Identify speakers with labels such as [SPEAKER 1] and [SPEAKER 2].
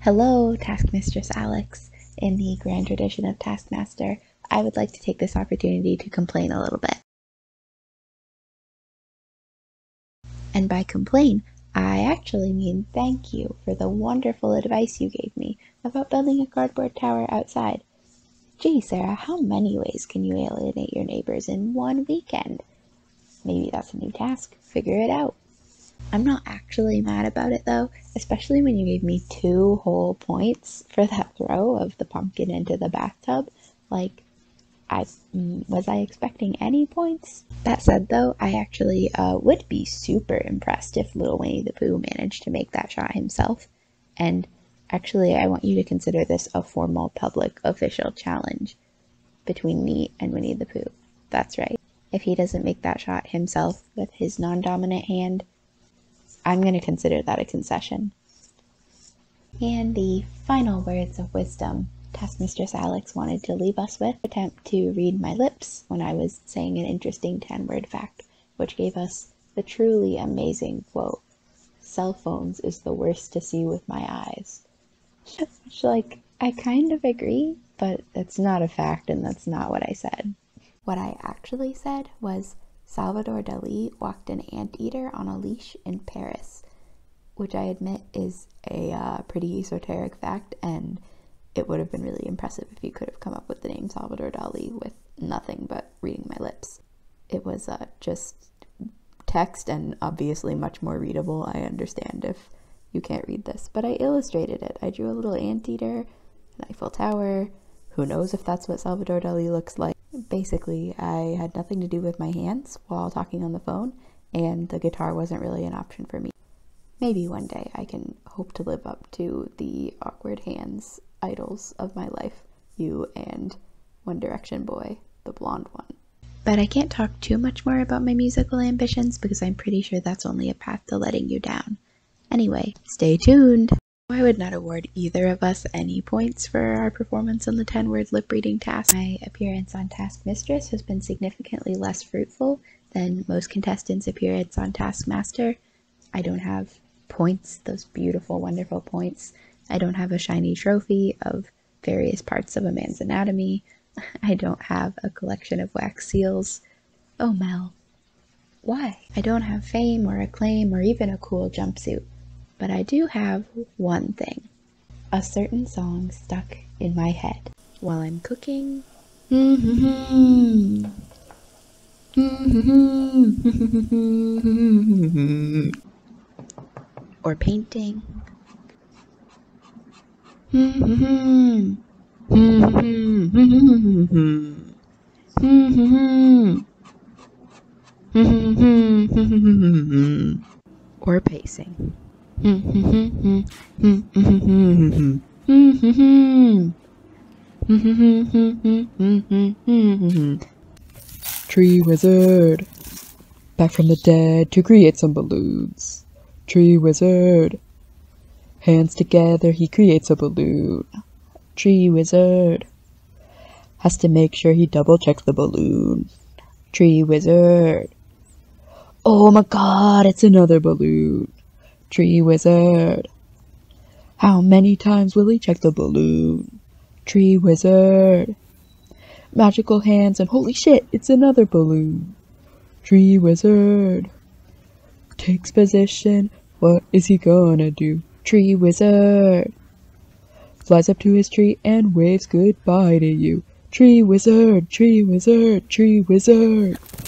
[SPEAKER 1] Hello, Taskmistress Alex. In the grand tradition of Taskmaster, I would like to take this opportunity to complain a little bit. And by complain, I actually mean thank you for the wonderful advice you gave me about building a cardboard tower outside. Gee, Sarah, how many ways can you alienate your neighbors in one weekend? Maybe that's a new task. Figure it out. I'm not actually mad about it though, especially when you gave me 2 whole points for that throw of the pumpkin into the bathtub. Like, was I expecting any points? That said though, I actually would be super impressed if little Winnie the Pooh managed to make that shot himself. And actually, I want you to consider this a formal public official challenge between me and Winnie the Pooh. That's right. If he doesn't make that shot himself with his non-dominant hand, I'm going to consider that a concession. And the final words of wisdom Taskmistress Alex wanted to leave us with, attempt to read my lips when I was saying an interesting 10-word fact, which gave us the truly amazing quote, "Cell phones is the worst to see with my eyes." Which, like, I kind of agree, but it's not a fact and that's not what I said. What I actually said was, Salvador Dali walked an anteater on a leash in Paris, which I admit is a pretty esoteric fact, and it would have been really impressive if you could have come up with the name Salvador Dali with nothing but reading my lips. It was just text and obviously much more readable. I understand if you can't read this, but I illustrated it. I drew a little anteater, an Eiffel Tower. Who knows if that's what Salvador Dali looks like. Basically, I had nothing to do with my hands while talking on the phone, and the guitar wasn't really an option for me. Maybe one day I can hope to live up to the awkward hands idols of my life, you and One Direction boy, the blonde one. But I can't talk too much more about my musical ambitions because I'm pretty sure that's only a path to letting you down. Anyway, stay tuned! I would not award either of us any points for our performance on the 10-word lip-reading task. My appearance on Taskmistress has been significantly less fruitful than most contestants' appearance on Taskmaster. I don't have points, those beautiful, wonderful points. I don't have a shiny trophy of various parts of a man's anatomy. I don't have a collection of wax seals. Oh, Mel. Why? I don't have fame or acclaim or even a cool jumpsuit. But I do have one thing. A certain song stuck in my head while I'm cooking. Or painting. Or pacing.
[SPEAKER 2] Tree wizard, back from the dead to create some balloons. Tree wizard, hands together he creates a balloon. Tree wizard, has to make sure he double checks the balloon. Tree wizard, oh my god, it's another balloon. Tree wizard, how many times will he check the balloon? Tree wizard, magical hands and holy shit, it's another balloon. Tree wizard, takes position, what is he gonna do? Tree wizard, flies up to his tree and waves goodbye to you. Tree wizard, tree wizard, tree wizard.